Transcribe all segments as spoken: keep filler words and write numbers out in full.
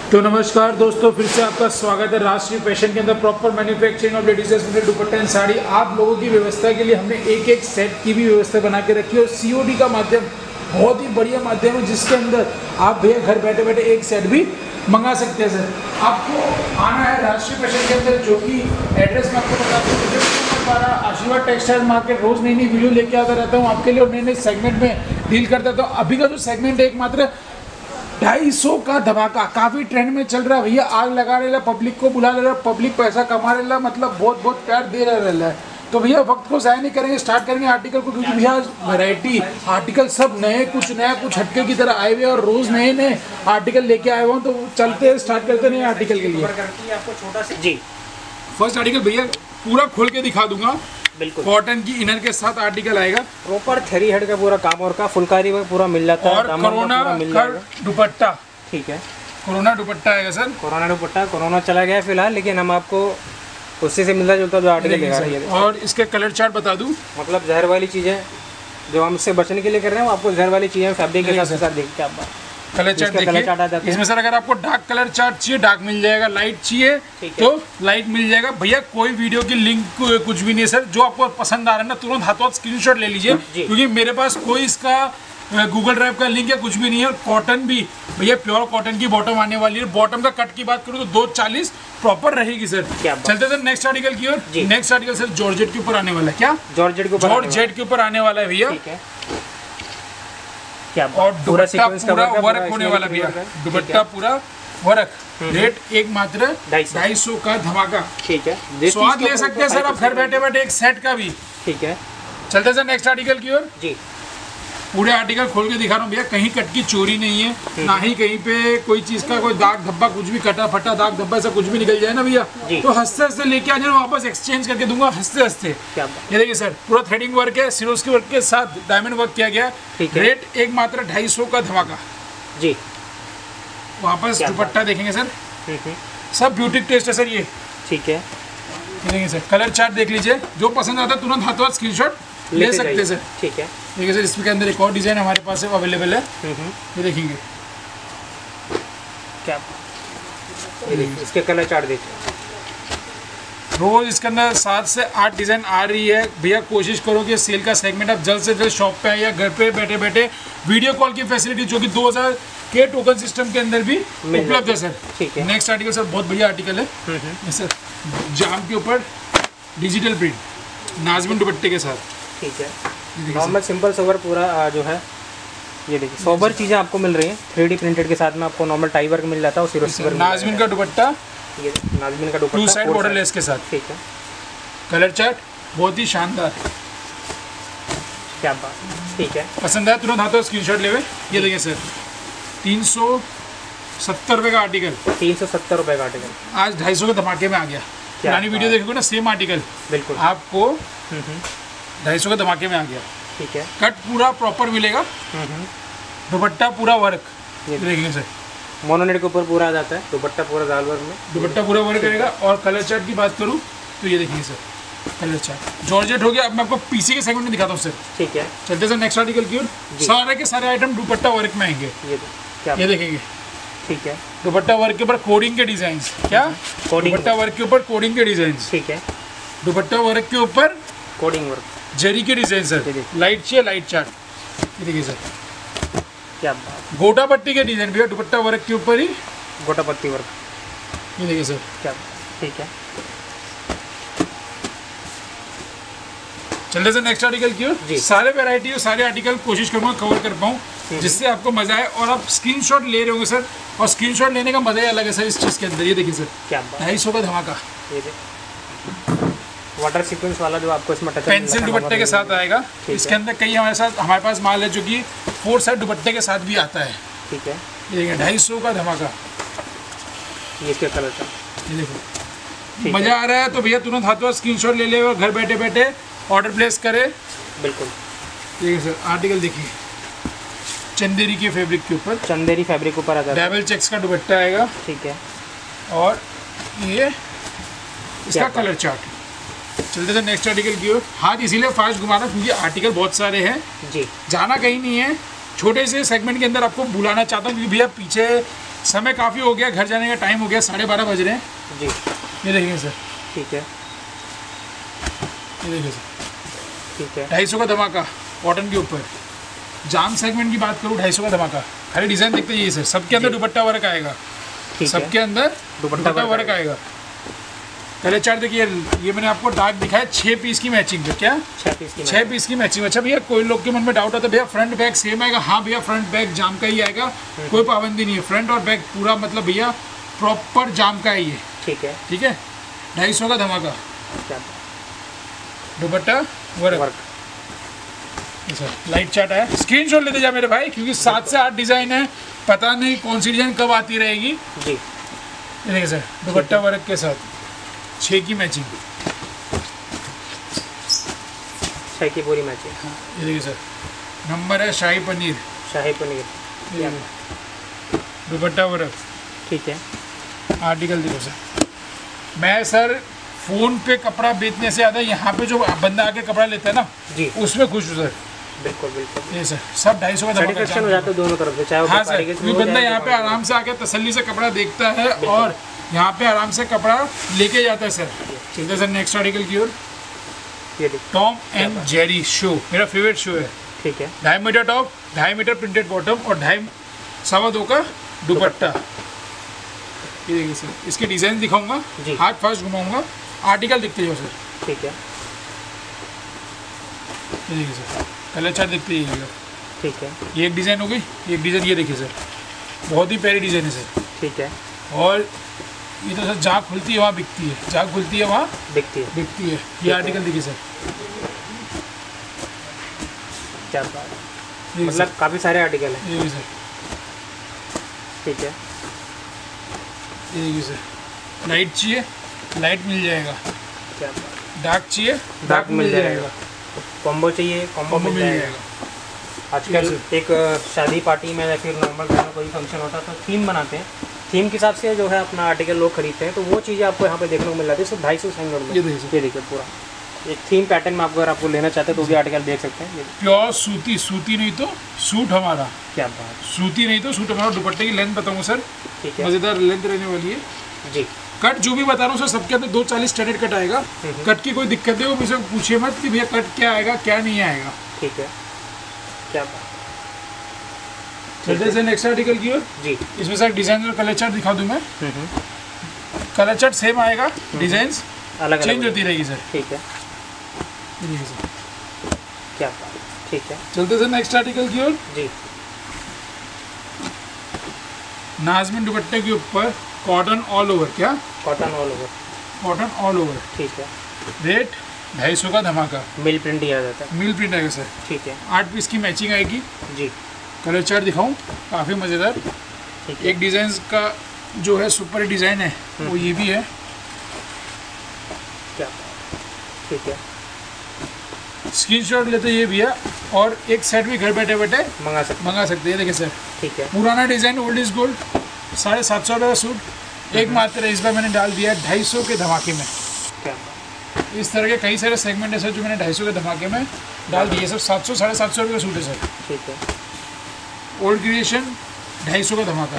तो नमस्कार दोस्तों, फिर से आपका स्वागत है राष्ट्रीय फैशन के अंदर। Proper manufacturing of ladies dupatta and sari आप लोगों की व्यवस्था के लिए हमने एक एक सेट की भी व्यवस्था बना के रखी है। और सीओडी का माध्यम बहुत ही बढ़िया माध्यम है, जिसके अंदर आप भैया घर बैठे बैठे एक सेट भी मंगा सकते हैं। सर आपको आना है राष्ट्रीय फैशन के अंदर, जो कि एड्रेस मैं आपको बता दूँ, आशीर्वाद टेक्सटाइल मार्केट। रोज़ नई नई वीडियो लेके आता रहता हूँ आपके लिए और नए नए सेगमेंट में डील करता रहता हूँ। अभी का जो सेगमेंट है एक मात्र ढाई सौ का धमाका, काफ़ी ट्रेंड में चल रहा है भैया। आग लगा रहा है, पब्लिक को बुला रहा है, पब्लिक पैसा कमा रहा है, मतलब बहुत बहुत प्यार दे रहा है। तो भैया वक्त को ज़ाया नहीं करेंगे, स्टार्ट करेंगे आर्टिकल को, क्योंकि भैया वैरायटी आर्टिकल सब नए, कुछ नया कुछ हटके की तरह आए हुए और रोज़ नए नए आर्टिकल लेके आए हुए हैं। तो चलते हैं, स्टार्ट करते नए आर्टिकल के लिए। आपको छोटा सा जी फर्स्ट आर्टिकल भैया पूरा खोल के दिखा दूंगा। बिल्कुल कॉटन की इनर के साथ आर्टिकल आएगा, प्रॉपर थ्री हेड का पूरा काम और का फुलकारी में पूरा मिल जाता है। और कोरोना का दुपट्टा, ठीक है, कोरोना दुपट्टा आएगा सर। कोरोना दुपट्टा, कोरोना चला गया फिलहाल, लेकिन हम आपको उससे से मिलता जुलता जो आर्टिकल दिखा रही है। और इसके कलर चार्ट बता दूं, मतलब जहर वाली चीज़ें जो हम इससे बचने के लिए कर रहे हैं, वो आपको जहर वाली चीज़ें फैब्रिक के साथ देखते हैं आप। कलर चार्ट देखिए इसमें सर। अगर आपको डार्क कलर चार्ट चाहिए, डार्क मिल जाएगा। लाइट चाहिए तो लाइट मिल जाएगा भैया। कोई वीडियो की लिंक कुछ भी नहीं है सर। जो आपको पसंद आ रहा है ना, तुरंत हाथों हाथ स्क्रीनशॉट ले लीजिए, क्योंकि मेरे पास कोई इसका गूगल ड्राइव का लिंक या कुछ भी नहीं है। कॉटन भी भैया प्योर कॉटन की बॉटम आने वाली है। बॉटम का कट की बात करूँ तो दो चालीस प्रॉपर रहेगी सर। चलते सर नेक्स्ट आर्टिकल की ओर। नेक्स्ट आर्टिकल सर जॉर्जेट के ऊपर आने वाला है। क्या जॉर्जेट के ऊपर जॉर्जेट के ऊपर आने वाला है भैया। क्या और दुपट्टा पूरा वर्क होने वाला भैया, दुपट्टा पूरा वर्क। रेट एक मात्र ढाई सौ का धमाका। ठीक है, स्वाद ले सकते हैं सर आप घर बैठे बैठे एक सेट का भी। ठीक है, चलते सर नेक्स्ट आर्टिकल की ओर जी। पूरे आर्टिकल खोल के दिखा रहा हूँ भैया। कहीं कट की चोरी नहीं है, ना ही कहीं पे कोई चीज का कोई दाग धब्बा, कुछ भी कटा फटा दाग धब्बा ऐसा कुछ भी निकल जाए ना भैया, तो हंसते हंसते लेके आ जाए, वापस एक्सचेंज करके दूंगा हंसते हंसते। ये देखिए सर, पूरा थ्रेडिंग वर्क है, सिरोज के वर्क के साथ डायमंड वर्क किया गया। रेट एक मात्र ढाई सौ का धमाका जी। वापस दुपट्टा देखेंगे सर, सब ब्यूटी टेस्ट है सर ये। ठीक है, देखेंगे सर, कलर चार्ट देख लीजिए, जो पसंद आता है तुरंत हाथों हाथ स्क्रीनशॉट ले सकते हैं सर। ठीक है, देखिए सर, इसके अंदर एक और डिजाइन हमारे पास है, अवेलेबल है। ये देखेंगे क्या, इसके कलर चार्ट देखिए। रोज इसके अंदर सात से आठ डिजाइन आ रही है भैया। कोशिश करो कि सेल का सेगमेंट आप जल्द से जल्द शॉप पे आए या घर पे बैठे बैठे वीडियो कॉल की फैसिलिटी, जो कि दो हज़ार के टोकन सिस्टम के अंदर भी उपलब्ध है सर। ठीक है, नेक्स्ट आर्टिकल सर बहुत बढ़िया आर्टिकल है ये सर, जाम के ऊपर डिजिटल प्रिंट नाज़मीन दुपट्टे के साथ। ठीक है, नॉर्मल सिंपल सोबर पूरा जो है, ये देखिए सोबर चीज़ें आपको मिल रही हैं। थ्री डी प्रिंटेड के साथ में आपको नॉर्मल टाई वर्क मिल जाता है और सिरोज नाज़मीन का दुपट्टा, ये नाज़मीन का dupatta two side border lace के साथ। ठीक है, कलर चार्ट बहुत ही शानदार, क्या बात। ठीक है, पसंद आया तुरंत हाथों स्क्रीनशॉट लेवे। ये देखिए सर, तीन सौ सत्तर रुपये का आर्टिकल, तीन सौ सत्तर रुपये का आर्टिकल आज ढाई सौ के धमाके में आ गया। पुरानी वीडियो देखोगे ना, सेम आर्टिकल बिल्कुल आपको ढाई सौ के धमाके में आ गया। ठीक है, कट पूरा प्रॉपर मिलेगा, दुपट्टा पूरा वर्क। ये देखेंगे सर, मोनोनेट के ऊपर पूरा आ जाता है दुपट्टा, पूरा दाल वर्क में दुपट्टा पूरा वर्क करेगा। और कलर चार्ट की बात करूँ तो ये देखिए सर, कलर चार्ट जॉर्जेट हो गया। अब मैं आपको पीसी के सेगमेंट में दिखाता हूँ सर। ठीक है, चलते सर नेक्स्ट आर्टिकल की ओर। सारे के सारे आइटम दुपट्टा वर्क में आएंगे। ये क्या, ये देखेंगे। ठीक है, दुपट्टा वर्क के ऊपर कोडिंग के डिजाइन। क्या कोडिंग, दुपट्टा वर्क के ऊपर कोडिंग के डिजाइन। ठीक है, दुपट्टा वर्क के ऊपर कोडिंग वर्क, जरी के डिजाइन सर। लाइट चाहिए, लाइट चार्ट। ये देखिए सर, क्या बात, गोटा पट्टी के डिजाइन भैया, दुपट्टा वर्क के ऊपर ही गोटा पट्टी वर्क। ये देखिए सर, क्या, ठीक है। चलते सर नेक्स्ट आर्टिकल की ओर। सारे वैरायटी और सारे आर्टिकल कोशिश करूँगा कवर कर पाऊँ, जिससे आपको मजा आए। और आप स्क्रीनशॉट ले रहे होंगे सर, और स्क्रीनशॉट लेने का मजा ही अलग है सर इस चीज़ के अंदर। ये देखिए सर, क्या ढाई सौ का धमाका। ये वाटर सीक्वेंस वाला जो आपको इसमें पेंसिल दुपट्टे के साथ आएगा। इसके अंदर कई हमारे साथ हमारे पास माल है जो कि फोर साइड दुपट्टे के साथ भी आता है। ठीक है, ये देखिए ढाई सौ का धमाका। ये क्या कलर था, ये देखो, मजा आ रहा है तो भैया तुरंत हाथों स्क्रीनशॉट ले ले और घर बैठे बैठे ऑर्डर प्लेस करे। बिल्कुल, देखिए सर, आर्टिकल देखिए, चंदेरी के फैब्रिक के ऊपर, चंदेरी फैब्रिक ऊपर आता है, डबल चेक्स का दुपट्टा आएगा। ठीक है, और ये इसका कलर चार्ट। चलते थे नेक्स्ट आर्टिकल की ओर। हाथ इसीलिए फास्ट घुमा रहा क्योंकि आर्टिकल बहुत सारे हैं जी, जाना कहीं नहीं है। छोटे से सेगमेंट के अंदर आपको बुलाना चाहता हूँ क्योंकि भैया पीछे समय काफ़ी हो गया, घर जाने का टाइम हो गया, साढ़े बारह बज रहे हैं जी। ये देखिए सर, ठीक है, ये देखिए सर, ठीक है, ढाई सौ का धमाका कॉटन के ऊपर। जाम सेगमेंट की बात करूँ, ढाई सौ का धमाका। खाली डिज़ाइन देखते ही सर, सबके अंदर दुपट्टा वर्क आएगा, ठीक है, सबके अंदर दुपट्टा दुपट्टा वर्क आएगा। पहले चार्ट देखिए, ये मैंने आपको डार्क दिखाया छः पीस की मैचिंग पे, क्या छः पीस की छः पीस की मैचिंग। अच्छा भैया, कोई लोग के मन में डाउट आता है भैया फ्रंट बैक सेम आएगा। हाँ भैया, फ्रंट बैक जाम का ही आएगा, कोई पाबंदी नहीं है। फ्रंट और बैक पूरा मतलब भैया प्रॉपर जाम का है ये, ठीक है, ठीक है। ढाई सौ का धमाका, क्या dupatta work, work, sir light chart है। स्क्रीनशॉट लेते जा मेरे भाई, क्योंकि सात से आठ डिज़ाइन है, पता नहीं कौन सी डिज़ाइन कब आती रहेगी। जी, ये देखिए सर, दुपट्टा वर्क के साथ छः की मैचिंग, छः की पूरी मैचिंग। ये देखिए सर, नंबर है शाही पनीर, शाही पनीर, ये दुपट्टा वर्क, ठीक है, आर्टिकल देखो सर। मैं सर फ़ोन पे कपड़ा बेचने से ज़्यादा यहाँ पे जो बंदा आके कपड़ा लेता है ना जी, उसमें खुश हूँ सर। बिल्कुल बिल्कुल, ये सर सब ढाई सौ का धमाका सेटिस्फेक्शन हो जाता है दोनों तरफ से, चाहे वो हाँ सर, व्यापारी के क्योंकि थ्रू हो बंदा जाए, यहाँ पे दुकान आराम से आके तसल्ली से कपड़ा देखता है और यहाँ पे आराम से कपड़ा लेके जाता है सर। चलते सर नेक्स्ट आर्टिकल की ओर। पे। ये देखिए, टॉम एंड जेरी शो मेरा फेवरेट शो है। ठीक है, ढाई मीटर टॉप, ढाई मीटर प्रिंटेड बॉटम और ढाई सवा दो का दुपट्टा। ये देखिए सर, इसके डिज़ाइन दिखाऊंगा, जी। हाथ फास्ट घुमाऊंगा, आर्टिकल दिखते जाओ सर। ठीक है, ये देखिए सर, कलर चार्ट दिखते जाइएगा। ठीक है, ये एक डिज़ाइन हो गई, एक डिज़ाइन ये देखिए सर, बहुत ही प्यारी डिज़ाइन है सर। ठीक है, और ये तो सर जहाँ खुलती है वहाँ बिकती है, जहाँ खुलती है वहाँ दिखती है, बिकती है। ये आर्टिकल देखिए सर, क्या बात है। ये देखिए मतलब काफ़ी सारे आर्टिकल हैं। सर, ये देखिए सर, ठीक है, ये देखिए सर, लाइट चाहिए लाइट मिल जाएगा, क्या बात है। डार्क चाहिए डार्क मिल जाएगा, कॉम्बो चाहिए कॉम्बो कॉम्बो मिल जाएगा। आजकल ये एक शादी पार्टी में या फिर नॉर्मल घर में कोई फंक्शन होता है तो थीम बनाते हैं, थीम के हिसाब से जो है अपना आर्टिकल लोग खरीदते हैं, तो वो चीज़ें आपको यहाँ पे देखने को मिल जाती है सिर्फ ढाई सौ सैंगड़ में। ये देखिए सर। ये देखिए पूरा एक थीम पैटर्न में आपको अगर आपको लेना चाहते हैं तो भी आर्टिकल देख सकते हैं। ये प्योर सूती, सूती नहीं तो सूट हमारा, क्या बात, सूती नहीं तो सूट हमारा। दुपट्टे की लेंथ बताऊँ सर, ठीक है, मज़ेदार लेंथ रहने वाली है। जी, कट जो भी बता रहा हूँ सर, सबके अंदर दो चालीस स्टैंडर्ड कट आएगा। कट की कोई दिक्कत है वो मुझसे पूछिए मत कि भैया कट क्या आएगा क्या नहीं आएगा। ठीक है, क्या बात, चलते से नेक्स्ट आर्टिकल की ओर। जी, इसमें सर डिज़ाइन और कलर चार्ट दिखा दूँ मैं। हम्म, हम्म, कलर चार्ट सेम आएगा, डिज़ाइन अलग चेंज अलग, होती रहेगी सर। ठीक है, ये देखिए सर, क्या बात, ठीक है, चलते सर नेक्स्ट आर्टिकल की ओर। जी, नाजमिन दुपट्टे के ऊपर कॉटन ऑल ओवर, क्या cotton all over, cotton all over, ठीक है, रेट ढाई सौ का धमाका, मिल प्रिंट दिया जाता है, मिल प्रिंट आएगा सर। ठीक है, आठ पीस की मैचिंग आएगी। जी, कलर चार्ट दिखाऊं, काफ़ी मज़ेदार। ठीक है, एक डिज़ाइन का जो है सुपर डिज़ाइन है वो ये भी है, क्या बात, ठीक है, स्क्रीनशॉट लेते ये भी है। और एक सेट भी घर बैठे बैठे मंगा सकते मंगा सकते हैं। देखिए सर, हैं, ठीक है, पुराना डिज़ाइन ओल्ड इज गोल्ड, साढ़े सात सौ रुपये का सूट एक मात्र है, इस बार मैंने डाल दिया ढाई सौ के धमाके में। क्या बात, इस तरह के कई सारे सेगमेंट है सर जो मैंने ढाई सौ के धमाके में डाल दिए। सब सात सौ साढ़े सात सौ रुपये का सूट है सर। ठीक है, ओल्ड क्रिएशन ढाई सौ का धमाका,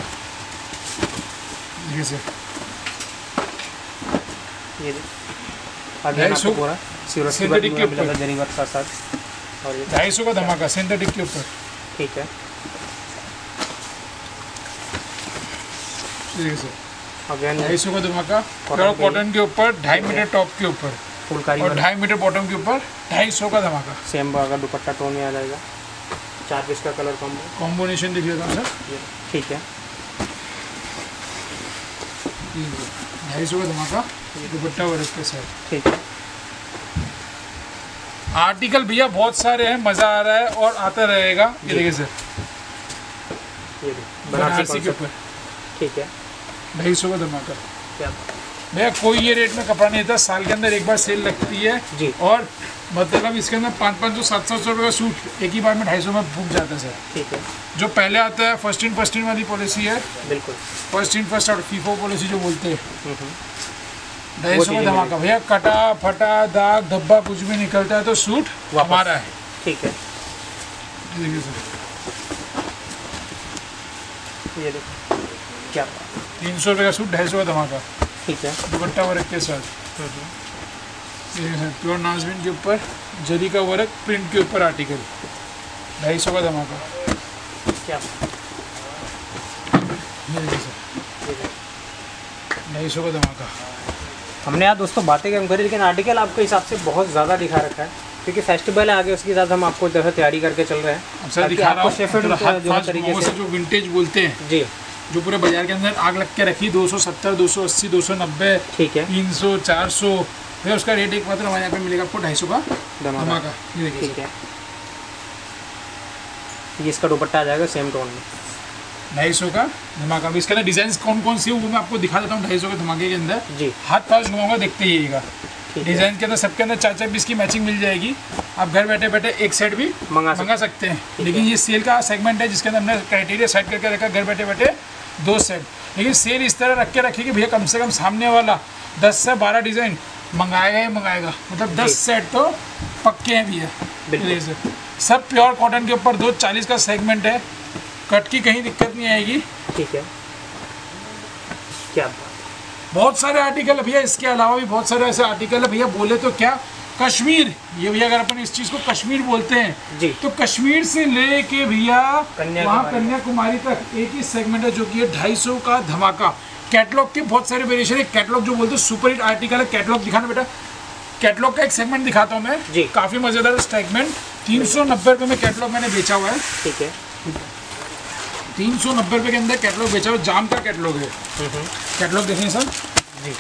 देखिए सर, ये आगे ढाई आपको सौ पूरा सिरोस्की सिंथेटिक वर्क के मिलेगा ऊपर। जरी वर्क साथ साथ, और ये ढाई सौ का धमाका सिंथेटिक के ऊपर, ठीक है, देखिए सर, अगेन ढाई सौ का धमाका कॉटन पे। कॉटन के ऊपर, ढाई मीटर टॉप के ऊपर फुलकारी और वर्क, ढाई मीटर बॉटम के ऊपर ढाई सौ का धमाका। सेम अगर दुपट्टा टोन में आ जाएगा, चार पीस का कलर कॉम्बो, कॉम्बिनेशन दिख लेता हूँ सर, ये ठीक है, ढाई सौ का धमाका दुपट्टा वर्क के साथ। ठीक है, आर्टिकल भैया बहुत सारे हैं, मज़ा आ रहा है और आता रहेगा। ये देखिए सर, ये देखिए बनारसी बनारसी के कॉन्सेप्ट, ऊपर ठीक है, ढाई सौ का धमाका। क्या बात, भैया कोई ये रेट में कपड़ा नहीं था, साल के अंदर एक बार सेल लगती है जी, और मतलब इसके अंदर पाँच पाँच सौ सात सात सौ रुपये का सूट एक ही बार में ढाई सौ में फूक जाता है सर। ठीक है, जो पहले आता है फर्स्ट इन फर्स्ट इन वाली पॉलिसी है, बिल्कुल, first in first out FIFO policy जो बोलते हैं, हम्म, हम्म, ढाई वो सौ का चीज़ें धमाका। भैया कटा फटा दाग धब्बा कुछ भी निकलता है तो सूट वापस। हमारा है। ठीक है, ये देखिए सर, ये देखो क्या तीन सौ रुपये का सूट, ढाई सौ का धमाका। ठीक है। दुपट्टा वर्क के साथ, प्योर नाजमीन के ऊपर जरी का वर्क, प्रिंट के ऊपर आर्टिकल, ढाई सौ का धमाका। क्या ढाई सौ का धमाका। हमने यार दोस्तों बातें कम करी, लेकिन आर्टिकल आपके हिसाब से बहुत ज़्यादा दिखा रखा है, क्योंकि फेस्टिवल है आगे, उसके साथ हम आपको जो है तैयारी करके चल रहे हैं। सर दिखा रहा हूँ जो तरीके से जो विंटेज बोलते हैं जी, जो पूरे बाजार के अंदर आग लग के रखी, दो सौ सत्तर, दो सौ अस्सी, दो सौ नब्बे, ठीक है, तीन सौ, चार सौ, फिर उसका रेट एक मात्र हमारे यहाँ पे मिलेगा आपको ढाई सौ का धमाका। ये देखिए, ठीक है। ये इसका दुपट्टा आ जाएगा सेम टोन में, ढाई सौ का धमाका। अभी इसके अंदर डिजाइन कौन कौन सी है वो मैं आपको दिखा देता हूँ। ढाई सौ के धमाके के अंदर जी, हाथ पास घुमाऊंगा, देखते ही आइएगा। डिजाइन के अंदर सबके अंदर चार चार पीस की मैचिंग मिल जाएगी। आप घर बैठे बैठे एक सेट भी मंगा मंगा सकते हैं, लेकिन ये सेल का सेगमेंट है जिसके अंदर हमने क्राइटेरिया सेट करके रखा, घर बैठे बैठे दो सेट। लेकिन सेल इस तरह रख के रखी कि भैया कम से कम सामने वाला दस से बारह डिज़ाइन मंगाएगा ही मंगाएगा, मतलब दस सेट तो पक्के हैं भैया। सब प्योर कॉटन के ऊपर दो चालीस का सेगमेंट है, कट की कहीं दिक्कत नहीं आएगी। ठीक है। क्या बहुत सारे आर्टिकल है भैया, इसके अलावा भी बहुत सारे ऐसे आर्टिकल है भैया। बोले तो क्या कश्मीर, ये भैया अगर अपन इस चीज़ को कश्मीर बोलते हैं जी, तो कश्मीर से ले के भैया वहाँ कन्याकुमारी कन्याकुमारी तक एक ही सेगमेंट है जो कि है ढाई सौ का धमाका। कैटलॉग के बहुत सारे वेरिएशन है। कैटलॉग जो बोलते हैं सुपर हिट आर्टिकल है। कैटलॉग दिखाना बेटा, कैटलॉग का एक सेगमेंट दिखाता हूँ मैं जी, काफ़ी मज़ेदार सेगमेंट। तीन सौ नब्बे रुपये में कैटलॉग मैंने बेचा हुआ है। ठीक है, तीन सौ नब्बे रुपये के अंदर कैटलॉग बेचा हुआ, जाम का कैटलॉग है। कैटलॉग देखें सर जी,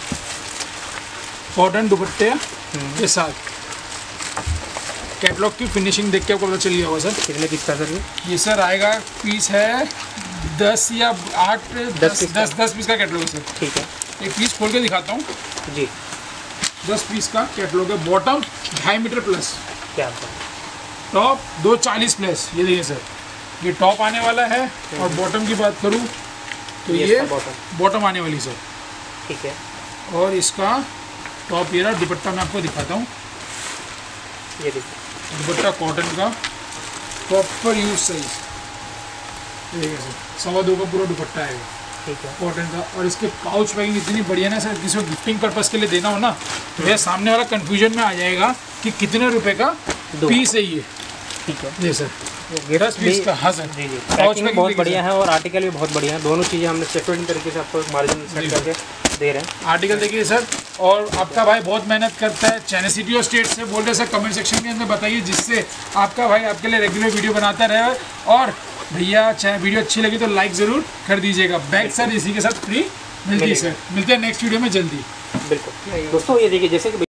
कॉटन दुपट्टे के साथ कैटलॉग की फिनिशिंग देख के आपको पता चल गया होगा सर। कितने पीस का सर ये? ये सर आएगा पीस है दस या आठ, दस दस दस पीस का कैटलॉग है सर। ठीक है, एक पीस खोल के दिखाता हूँ जी। दस पीस का कैटलॉग है। बॉटम ढाई मीटर प्लस, क्या टॉप दो चालीस प्लस। ये देखिए सर, ये टॉप आने वाला है। और बॉटम की बात करूँ तो ये ये बॉटम बॉटम आने वाली सर। ठीक है, और इसका टॉप ये रहा। दुपट्टा मैं आपको दिखाता हूँ। ये देखिए दुपट्टा कॉटन का प्रॉपर यूज साइज, देखिए सर, सवा दो का पूरा दुपट्टा आएगा। ठीक है, कॉटन का। और इसके पाउच पैकिंग इतनी बढ़िया ना सर, किसी को गिफ्टिंग पर्पस के लिए देना हो ना तो ये सामने वाला कंफ्यूजन में आ जाएगा कि कितने रुपए का पीस है ये। ठीक है, जी सर, दस पीस का। हाँ सर, जी जी, पाउच पैकिंग पैकिंग बहुत बढ़िया है और आर्टिकल भी बहुत बढ़िया है। दोनों चीज़ें हमने सेपरेट तरीके से आपको मार्जिन सेट करके दे रहे हैं। आर्टिकल देखिए सर। और आपका भाई बहुत मेहनत करता है। चाइना सिटी और स्टेट से बोल रहे सर, कमेंट सेक्शन के अंदर बताइए, जिससे आपका भाई आपके लिए रेगुलर वीडियो बनाता रहे। और भैया चाहे वीडियो अच्छी लगी तो लाइक ज़रूर कर दीजिएगा। बैग सर इसी के साथ फ्री मिलती है सर। मिलते हैं नेक्स्ट वीडियो में जल्दी। बिल्कुल दोस्तों, ये देखिए जैसे कि